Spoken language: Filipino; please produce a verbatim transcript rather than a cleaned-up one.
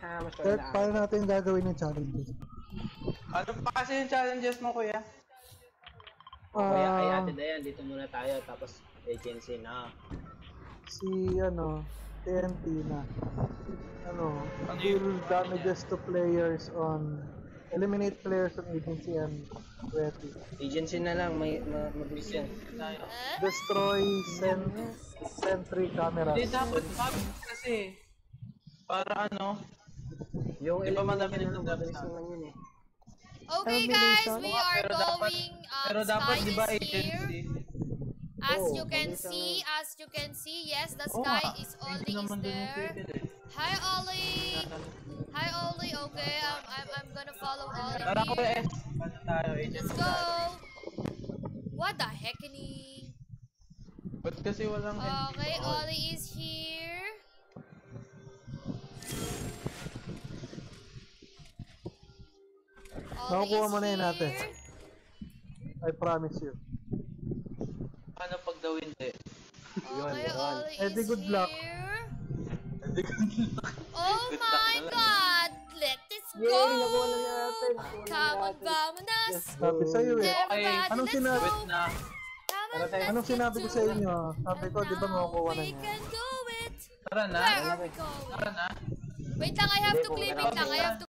Ha, mas Kurt, paano natin gagawin yung challenges? Ano pa kasi yung challenges mo, kuya? Uh, kuya, ay Ah, ate Dayan, dito muna tayo, tapos agency na. Si, ano, T N T na. Ano, Ano deal yung- damages to players on, eliminate players on agency and ready. Agency na lang, may ma mabilis yan. Tayo. Destroy cent sentry cameras. Hindi, dapat mabilis kasi. Para ano, Yung di ba madami elimination nito na lang, dapat mabilis sa- naman yun eh. Okay guys, we are Pero dapat, going, pero um, dapat Skye di ba is agency? here. As Oh, you can mabilis see, naman. as you can see, yes, the Oo Skye nga, is agency Ollie is naman dun yung there. pwede eh. Hi Ollie! Hi Ollie, okay, um, I'm, I'm gonna follow Ollie Tara kuya here. S, ano tayo, agency Let's go! tayo. What the heckening? Ba't kasi walang Okay, entry all? Ollie is here. Nakukuha mo na yun natin. here. I promise you. Paano pag daw hindi? Okay, Ollie Eh, di is good luck. here. Hindi ko Oh Good luck my na lang. god! Let us Yay, go! nakuha na natin. Come on, vamonos! Sabi sa'yo eh. Everybody, Anong let's sinabi- go! Wait na. Come on, Ano tayo? let's Anong get sinabi ko to sa it. inyo? Sabi ko, di ba And makukuha na now we niya? can do it! Tara na. Where are we going? Tara na. Wait lang, I have to Hindi po, claim it wala lang. I pa. have to